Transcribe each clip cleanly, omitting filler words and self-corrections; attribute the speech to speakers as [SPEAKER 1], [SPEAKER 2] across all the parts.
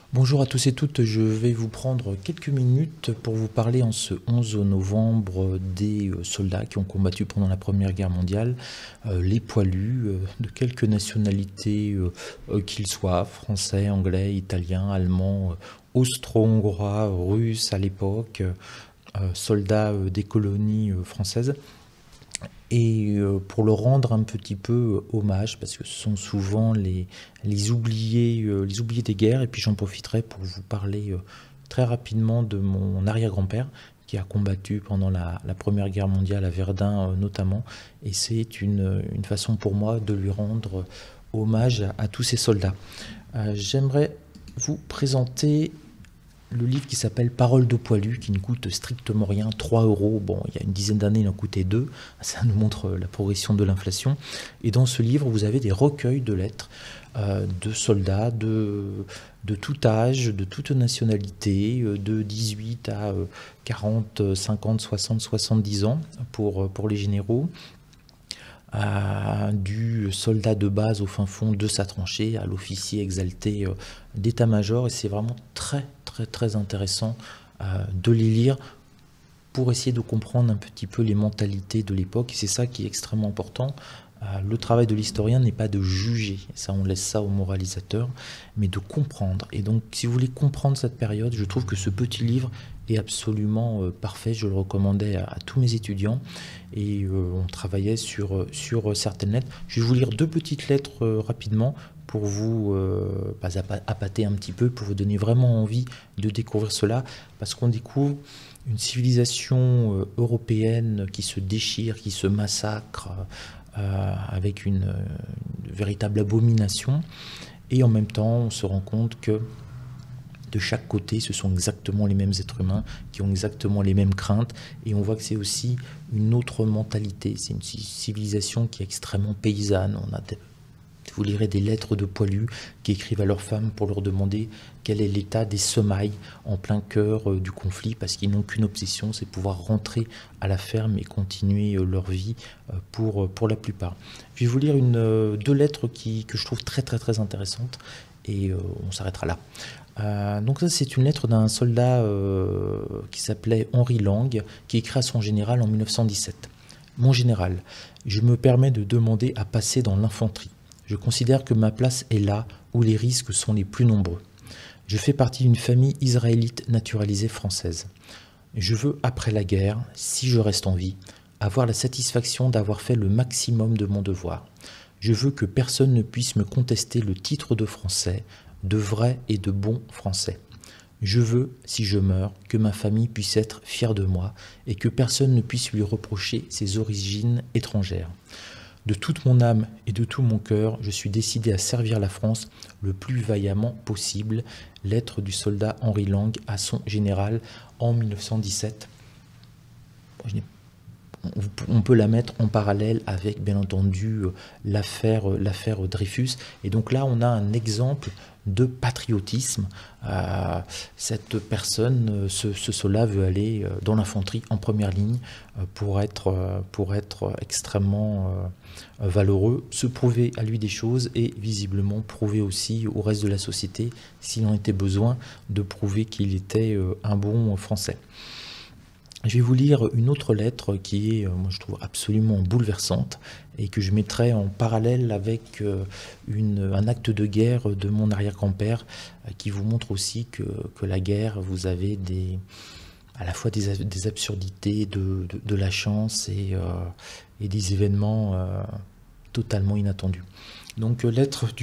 [SPEAKER 1] Bonjour à tous et toutes, je vais vous prendre quelques minutes pour vous parler en ce 11 novembre des soldats qui ont combattu pendant la Première Guerre mondiale, les poilus de quelques nationalités qu'ils soient, français, anglais, italien, allemand, austro-hongrois, russes à l'époque, soldats des colonies françaises. Et pour leur rendre un petit peu hommage, parce que ce sont souvent les oubliés des guerres, et puis j'en profiterai pour vous parler très rapidement de mon arrière-grand-père, qui a combattu pendant la Première Guerre mondiale à Verdun notamment, et c'est une façon pour moi de lui rendre hommage à tous ces soldats. J'aimerais vous présenter le livre qui s'appelle Paroles de poilu, qui ne coûte strictement rien, 3 euros. Bon, il y a une dizaine d'années, il en coûtait 2. Ça nous montre la progression de l'inflation. Et dans ce livre, vous avez des recueils de lettres de soldats de tout âge, de toute nationalité, de 18 à 40, 50, 60, 70 ans pour les généraux, du soldat de base au fin fond de sa tranchée, à l'officier exalté d'état-major. Et c'est vraiment très intéressant de les lire pour essayer de comprendre un petit peu les mentalités de l'époque. Et c'est ça qui est extrêmement important. Le travail de l'historien n'est pas de juger, ça on laisse ça aux moralisateurs, mais de comprendre. Et donc si vous voulez comprendre cette période, je trouve que ce petit livre est absolument parfait. Je le recommandais à tous mes étudiants et on travaillait sur certaines lettres. Je vais vous lire deux petites lettres rapidement pour vous appâter un petit peu, pour vous donner vraiment envie de découvrir cela, parce qu'on découvre une civilisation européenne qui se déchire, qui se massacre, avec une véritable abomination, et en même temps on se rend compte que de chaque côté ce sont exactement les mêmes êtres humains qui ont exactement les mêmes craintes, et on voit que c'est aussi une autre mentalité, c'est une civilisation qui est extrêmement paysanne. Vous lirez des lettres de poilus qui écrivent à leurs femmes pour leur demander quel est l'état des semailles en plein cœur du conflit, parce qu'ils n'ont qu'une obsession, c'est pouvoir rentrer à la ferme et continuer leur vie pour la plupart. Je vais vous lire deux lettres que je trouve très intéressantes, et on s'arrêtera là. Donc ça, c'est une lettre d'un soldat qui s'appelait Henri Lang, qui écrit à son général en 1917. Mon général, je me permets de demander à passer dans l'infanterie. Je considère que ma place est là où les risques sont les plus nombreux. Je fais partie d'une famille israélite naturalisée française. Je veux, après la guerre, si je reste en vie, avoir la satisfaction d'avoir fait le maximum de mon devoir. Je veux que personne ne puisse me contester le titre de français, de vrai et de bon français. Je veux, si je meurs, que ma famille puisse être fière de moi et que personne ne puisse lui reprocher ses origines étrangères. De toute mon âme et de tout mon cœur, je suis décidé à servir la France le plus vaillamment possible. Lettre du soldat Henri Lang à son général en 1917. On peut la mettre en parallèle avec, bien entendu, l'affaire Dreyfus. Et donc là, on a un exemple de patriotisme. Cette personne, ce soldat veut aller dans l'infanterie en première ligne pour être extrêmement valeureux, se prouver à lui des choses et visiblement prouver aussi au reste de la société, s'il en était besoin, de prouver qu'il était un bon Français. Je vais vous lire une autre lettre qui est, moi je trouve, absolument bouleversante et que je mettrai en parallèle avec un acte de guerre de mon arrière-grand-père qui vous montre aussi que la guerre, vous avez à la fois des absurdités, de la chance et des événements totalement inattendus. Donc lettre du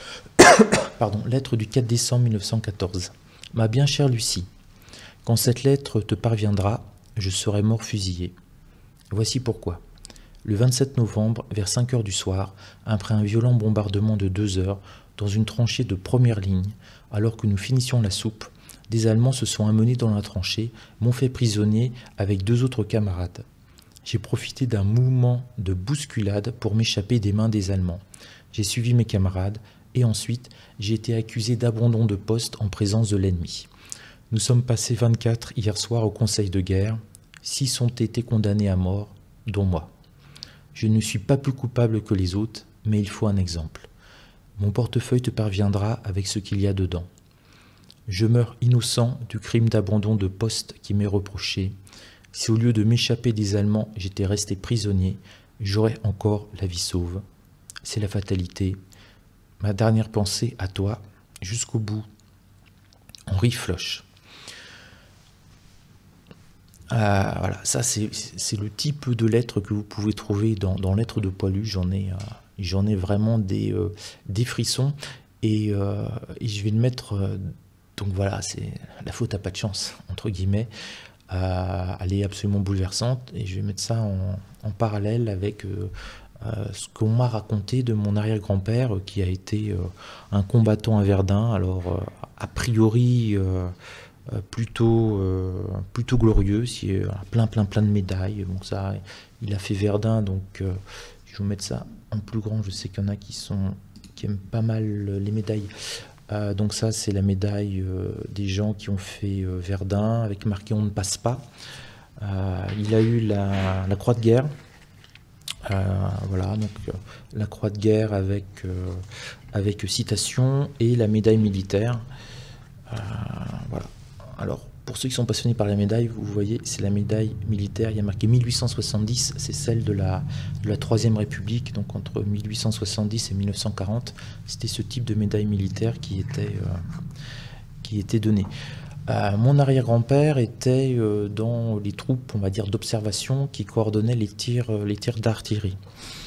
[SPEAKER 1] 4 décembre 1914. Ma bien chère Lucie, quand cette lettre te parviendra, je serai mort fusillé. Voici pourquoi. Le 27 novembre, vers 5 heures du soir, après un violent bombardement de 2 heures, dans une tranchée de première ligne, alors que nous finissions la soupe, des Allemands se sont amenés dans la tranchée, m'ont fait prisonnier avec 2 autres camarades. J'ai profité d'un mouvement de bousculade pour m'échapper des mains des Allemands. J'ai suivi mes camarades et ensuite j'ai été accusé d'abandon de poste en présence de l'ennemi. Nous sommes passés 24 hier soir au conseil de guerre. 6 ont été condamnés à mort, dont moi. Je ne suis pas plus coupable que les autres, mais il faut un exemple. Mon portefeuille te parviendra avec ce qu'il y a dedans. Je meurs innocent du crime d'abandon de poste qui m'est reproché. Si au lieu de m'échapper des Allemands, j'étais resté prisonnier, j'aurais encore la vie sauve. C'est la fatalité. Ma dernière pensée à toi, jusqu'au bout. Henri Floch. Voilà, ça c'est le type de lettre que vous pouvez trouver dans Lettres de Poilu. J'en ai vraiment des frissons et je vais le mettre. Donc voilà, c'est la faute à pas de chance entre guillemets. Elle est absolument bouleversante et je vais mettre ça en parallèle avec ce qu'on m'a raconté de mon arrière-grand-père qui a été un combattant à Verdun. Alors a priori plutôt glorieux, plein de médailles. Donc ça, il a fait Verdun, donc je vais vous mettre ça en plus grand. Je sais qu'il y en a qui aiment pas mal les médailles. Donc ça, c'est la médaille des gens qui ont fait Verdun, avec marqué on ne passe pas. Il a eu la croix de guerre. Voilà, donc la croix de guerre avec citation et la médaille militaire. Voilà. Alors, pour ceux qui sont passionnés par la médaille, vous voyez, c'est la médaille militaire. Il y a marqué 1870, c'est celle de la Troisième République, donc entre 1870 et 1940. C'était ce type de médaille militaire qui était donné. Mon arrière-grand-père était dans les troupes, on va dire, d'observation qui coordonnaient les tirs d'artillerie.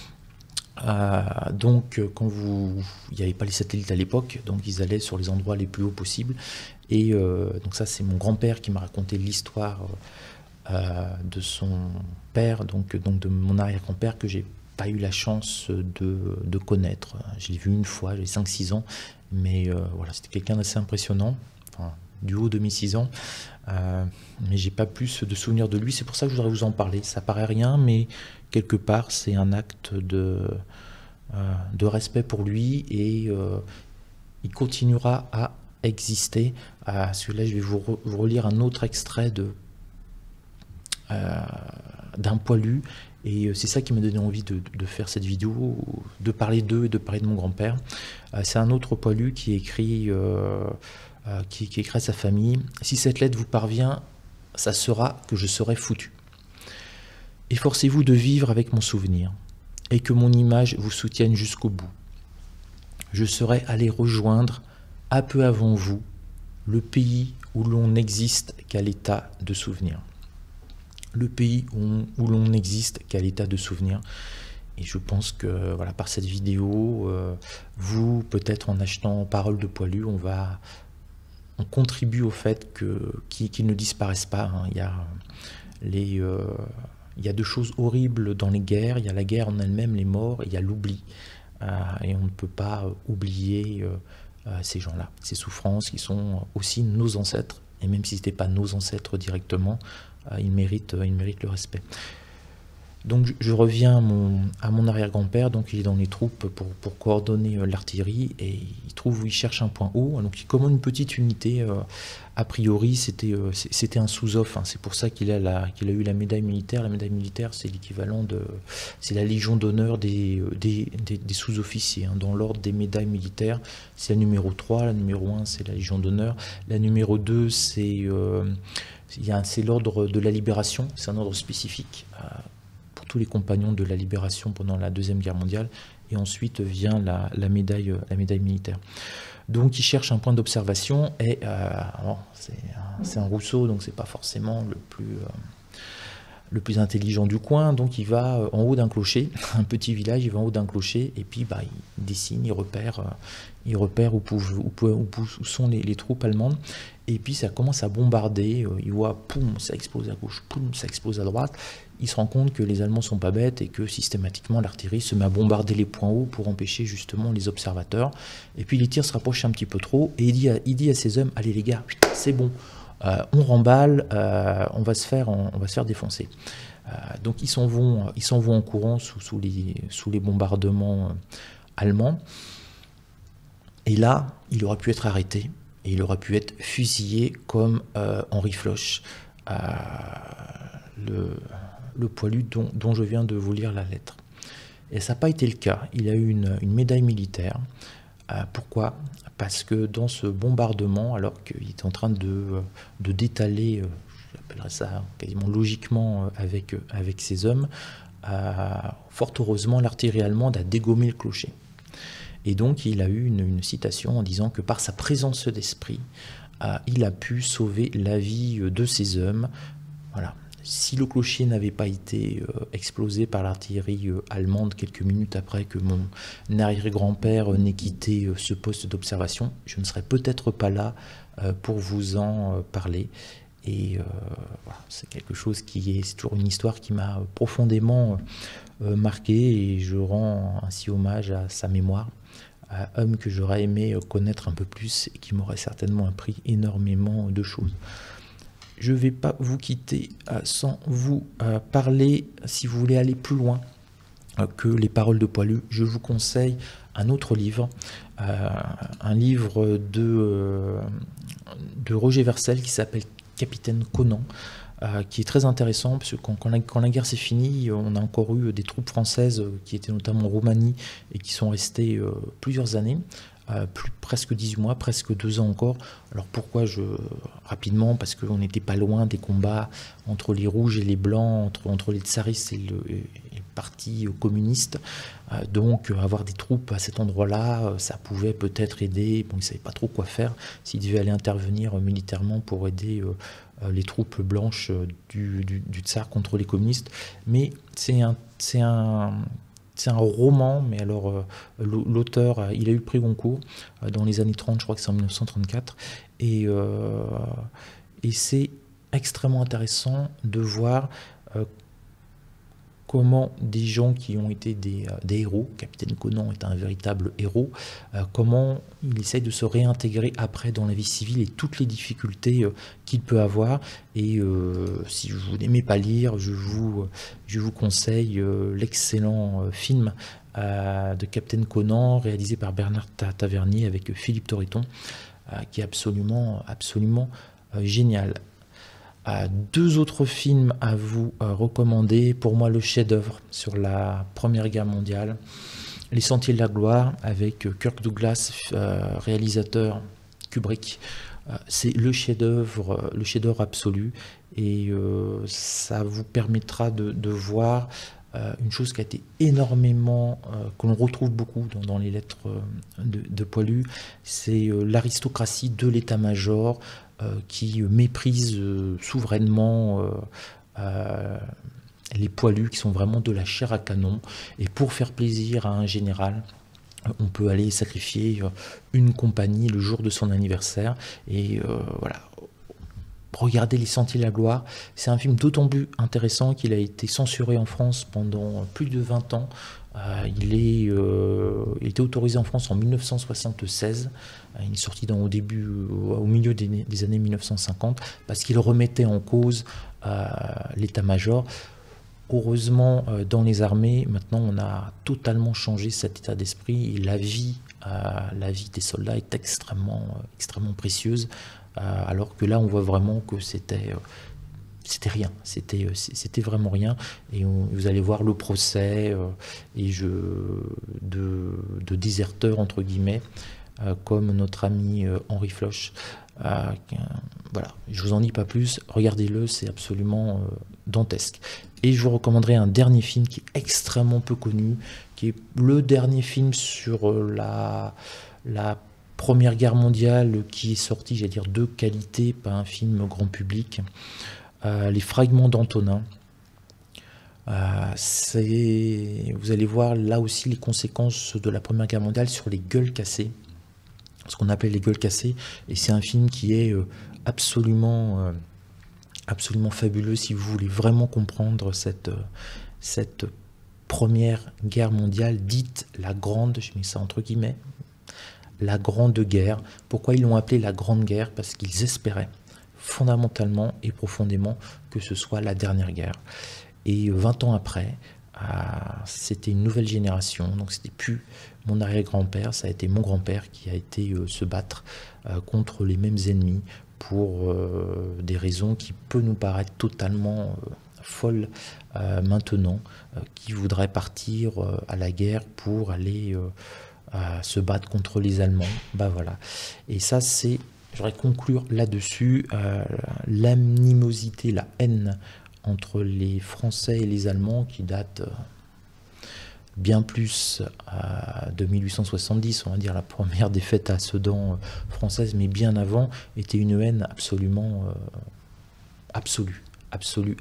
[SPEAKER 1] Donc il n'y avait pas les satellites à l'époque, donc ils allaient sur les endroits les plus hauts possibles. Et donc ça, c'est mon grand-père qui m'a raconté l'histoire de son père, donc de mon arrière-grand-père, que j'ai pas eu la chance de connaître. Je l'ai vu une fois, j'avais 5-6 ans, mais voilà, c'était quelqu'un d'assez impressionnant, enfin, du haut de mes 6 ans, mais j'ai pas plus de souvenirs de lui. C'est pour ça que je voudrais vous en parler. Ça paraît rien, mais quelque part, c'est un acte de respect pour lui, et il continuera à exister. Celui-là, je vais vous relire un autre extrait d'un poilu, et c'est ça qui m'a donné envie de faire cette vidéo, de parler d'eux et de parler de mon grand-père. C'est un autre poilu qui écrit à sa famille: si cette lettre vous parvient, ça sera que je serai foutu. Efforcez-vous de vivre avec mon souvenir, et que mon image vous soutienne jusqu'au bout. Je serai allé rejoindre, un peu avant vous, le pays où l'on n'existe qu'à l'état de souvenir. Le pays où l'on n'existe qu'à l'état de souvenir. Et je pense que voilà, par cette vidéo, vous, peut-être en achetant Paroles de Poilu, on contribue au fait qu'ils ne disparaissent pas. Hein. Il y a deux choses horribles dans les guerres. Il y a la guerre en elle-même, les morts, et il y a l'oubli. Et on ne peut pas oublier ces gens-là, ces souffrances qui sont aussi nos ancêtres. Et même si ce n'étaient pas nos ancêtres directement, ils méritent le respect. Donc je reviens à mon arrière-grand-père. Donc il est dans les troupes pour coordonner l'artillerie, et il cherche un point haut. Donc il commande une petite unité. A priori c'était un sous-off, hein. C'est pour ça qu'il a eu la médaille militaire. La médaille militaire, c'est l'équivalent c'est la Légion d'honneur des sous-officiers, hein. Dans l'ordre des médailles militaires, c'est la numéro 3, la numéro 1 c'est la Légion d'honneur, la numéro 2 c'est l'ordre de la libération, c'est un ordre spécifique tous les compagnons de la libération pendant la Deuxième Guerre mondiale, et ensuite vient la médaille militaire. Donc il cherche un point d'observation, et c'est un Rousseau, donc c'est pas forcément le plus intelligent du coin. Donc il va en haut d'un clocher, un petit village, il va en haut d'un clocher, et puis il dessine, il repère où sont les troupes allemandes. Et puis ça commence à bombarder, il voit, poum, ça explose à gauche, poum, ça explose à droite. Il se rend compte que les Allemands sont pas bêtes, et que systématiquement l'artillerie se met à bombarder les points hauts pour empêcher justement les observateurs. Et puis les tirs se rapprochent un petit peu trop, et il dit à ses hommes: allez les gars, c'est bon, on remballe, on va se faire défoncer. Donc ils s'en vont en courant sous les bombardements allemands. Et là, il aurait pu être arrêté, et il aurait pu être fusillé comme Henri Floch, le poilu dont je viens de vous lire la lettre. Et ça n'a pas été le cas. Il a eu une médaille militaire. Pourquoi? Parce que dans ce bombardement, alors qu'il est en train de d'étaler, j'appellerais ça quasiment logiquement, avec ses hommes, fort heureusement, l'artillerie allemande a dégommé le clocher. Et donc, il a eu une citation en disant que par sa présence d'esprit, il a pu sauver la vie de ses hommes. Voilà. Si le clocher n'avait pas été explosé par l'artillerie allemande quelques minutes après que mon arrière-grand-père n'ait quitté ce poste d'observation, je ne serais peut-être pas là pour vous en parler. Et voilà, c'est quelque chose c'est toujours une histoire qui m'a profondément marqué, et je rends ainsi hommage à sa mémoire, homme que j'aurais aimé connaître un peu plus et qui m'aurait certainement appris énormément de choses. Je ne vais pas vous quitter sans vous parler, si vous voulez aller plus loin que les paroles de Poilu, je vous conseille un autre livre, un livre de Roger Vercel qui s'appelle Capitaine Conan, qui est très intéressant, parce que quand la guerre s'est finie, on a encore eu des troupes françaises qui étaient notamment en Roumanie et qui sont restées plusieurs années, presque 18 mois, presque 2 ans encore. Alors pourquoi rapidement, parce qu'on n'était pas loin des combats entre les rouges et les blancs, entre les tsaristes et le parti communiste. Donc avoir des troupes à cet endroit-là, ça pouvait peut-être aider. Bon, ils ne savaient pas trop quoi faire, s'ils devaient aller intervenir militairement pour aider les troupes blanches du tsar contre les communistes. Mais c'est un roman, mais alors l'auteur, il a eu le prix Goncourt dans les années 30, je crois que c'est en 1934, et c'est extrêmement intéressant de voir comment des gens qui ont été des héros, Capitaine Conan est un véritable héros, comment il essaye de se réintégrer après dans la vie civile et toutes les difficultés qu'il peut avoir. Et si vous n'aimez pas lire, je vous conseille l'excellent film de Capitaine Conan, réalisé par Bernard Tavernier avec Philippe Torreton, qui est absolument génial. 2 autres films à vous recommander. Pour moi, le chef-d'œuvre sur la Première Guerre mondiale, Les Sentiers de la Gloire, avec Kirk Douglas, réalisateur Kubrick. C'est le chef-d'œuvre absolu, et ça vous permettra de voir une chose qui a été énormément, que l'on retrouve beaucoup dans les lettres de Poilu, c'est l'aristocratie de l'état-major, qui méprise souverainement les poilus, qui sont vraiment de la chair à canon. Et pour faire plaisir à un général, on peut aller sacrifier une compagnie le jour de son anniversaire. Et voilà. Regardez Les Sentiers de la Gloire, c'est un film d'autant plus intéressant qu'il a été censuré en France pendant plus de 20 ans. Il était autorisé en France en 1976. Il est sorti au milieu des années 1950, parce qu'il remettait en cause l'état-major. Heureusement, dans les armées, maintenant, on a totalement changé cet état d'esprit, et la vie des soldats est extrêmement précieuse. Alors que là, on voit vraiment que c'était rien, c'était vraiment rien. Et vous allez voir le procès de déserteurs, entre guillemets, comme notre ami Henri Floch. Voilà, je vous en dis pas plus, regardez-le, c'est absolument dantesque. Et je vous recommanderai un dernier film qui est extrêmement peu connu, qui est le dernier film sur la Première Guerre mondiale, qui est sorti, j'allais dire, de qualité, pas un film grand public. Les Fragments d'Antonin. Vous allez voir là aussi les conséquences de la Première Guerre mondiale sur les gueules cassées, ce qu'on appelle les gueules cassées. Et c'est un film qui est absolument fabuleux si vous voulez vraiment comprendre cette Première Guerre mondiale, dite la Grande, je mets ça entre guillemets, la Grande Guerre. Pourquoi ils l'ont appelée la Grande Guerre? Parce qu'ils espéraient fondamentalement et profondément que ce soit la dernière guerre. Et 20 ans après, c'était une nouvelle génération, donc c'était plus mon arrière-grand-père, ça a été mon grand-père qui a été se battre contre les mêmes ennemis pour des raisons qui peuvent nous paraître totalement folles maintenant, qui voudraient partir à la guerre pour aller se battre contre les Allemands. Bah voilà. Et ça, c'est, je voudrais conclure là-dessus, l'animosité, la haine entre les Français et les Allemands qui date bien plus de 1870, on va dire la première défaite à Sedan française, mais bien avant, était une haine absolument absolue. Absolue.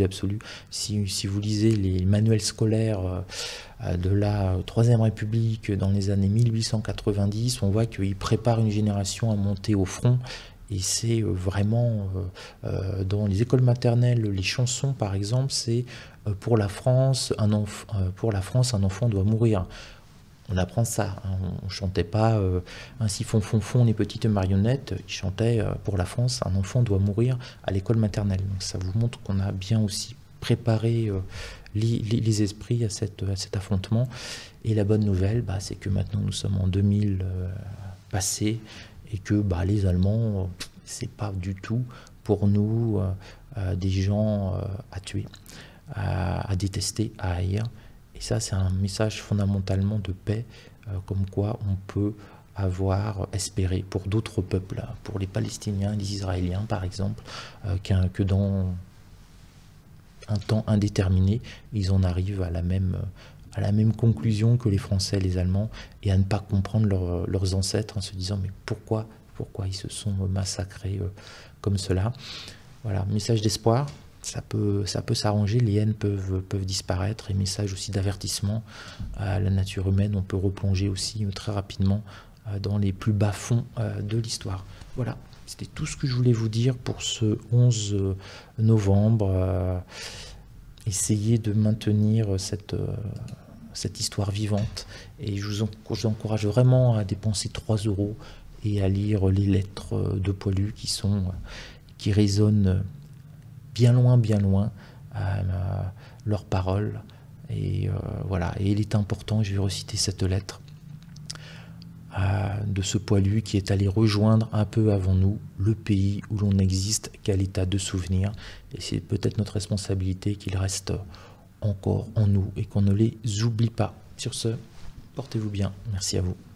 [SPEAKER 1] Si vous lisez les manuels scolaires de la Troisième République dans les années 1890, on voit qu'ils préparent une génération à monter au front. Et c'est vraiment, dans les écoles maternelles, les chansons par exemple, c'est pour la France, un enfant doit mourir. On apprend ça, hein. On ne chantait pas ainsi font les petites marionnettes, ils chantaient pour la France, un enfant doit mourir à l'école maternelle. Donc ça vous montre qu'on a bien aussi préparé les esprits à cet affrontement. Et la bonne nouvelle, bah, c'est que maintenant nous sommes en 2000 passé, et que bah, les Allemands, c'est pas du tout pour nous des gens à tuer, à détester, à haïr. Et ça, c'est un message fondamentalement de paix, comme quoi on peut espéré pour d'autres peuples, pour les Palestiniens, les Israéliens par exemple, que dans un temps indéterminé, ils en arrivent à la même conclusion que les Français et les Allemands, et à ne pas comprendre leurs ancêtres en se disant mais pourquoi ils se sont massacrés comme cela. Voilà, message d'espoir. Ça peut s'arranger, les haines peuvent disparaître, et message aussi d'avertissement à la nature humaine. On peut replonger aussi très rapidement dans les plus bas fonds de l'histoire. Voilà, c'était tout ce que je voulais vous dire pour ce 11 novembre. Essayez de maintenir cette histoire vivante, et je vous encourage vraiment à dépenser 3 € et à lire les lettres de Poilu qui résonnent bien loin, leurs paroles. Et voilà, et il est important, je vais reciter cette lettre de ce Poilu qui est allé rejoindre un peu avant nous le pays où l'on n'existe qu'à l'état de souvenir. Et c'est peut-être notre responsabilité qu'il reste encore en nous et qu'on ne les oublie pas. Sur ce, portez-vous bien. Merci à vous.